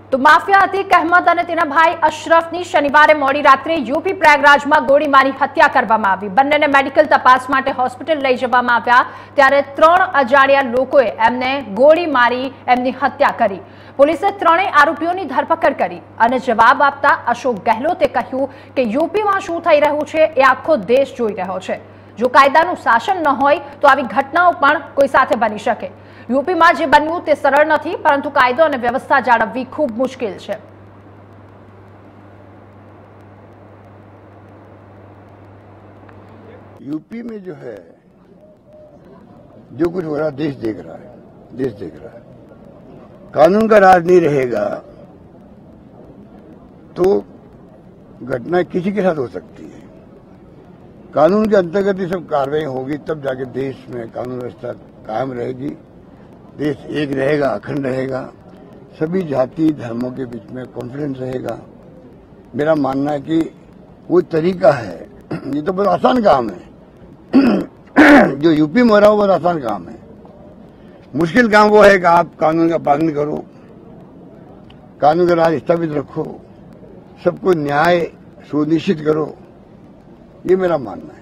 તો માફિયા અતીક અહેમદ અને તેના ભાઈ અશરફની શનિવારે મોડી રાત્રે યુપી પ્રયાગરાજમાં ગોળી મારી હત્યા કરવામાં આવી। બંનેને મેડિકલ તપાસ માટે હોસ્પિટલ લઈ જવામાં આવ્યા ત્યારે 3 અજાણ્યા લોકોએ એમને ગોળી મારી એમની હત્યા કરી। પોલીસે ત્રણેય આરોપીઓની ધરપકડ કરી અને જવાબ આપતા અશોક ગેહલોતે કહ્યું કે યુપીમાં શું થઈ રહ્યું છે એ આખો દેશ જોઈ રહ્યો છે। જો કાયદાનું શાસન ન હોય તો આવી ઘટનાઓ પણ કોઈ સાથે બની શકે। यूपीમાં જે બન્યું તે સરળ નથી, પરંતુ કાયદો અને વ્યવસ્થા જાળવવી ખૂબ મુશ્કેલ છે। यूपी में जो है जो कुछ हो रहा देश देख रहा है, देश देख रहा है। कानून का राज नहीं रहेगा तो घटना किसी के साथ हो सकती है। कानून के अंतर्गत ये सब कार्रवाई होगी तब जाके देश में कानून व्यवस्था कायम रहेगी, देश एक रहेगा, अखंड रहेगा, सभी जाति धर्मों के बीच में कॉन्फिडेंस रहेगा। मेरा मानना है कि वो तरीका है। ये तो बहुत आसान काम है जो यूपी में हो रहा है, बहुत आसान काम है। मुश्किल काम वो है कि आप कानून का पालन करो, कानून का राज स्थापित रखो, सबको न्याय सुनिश्चित करो। ये मेरा मानना है।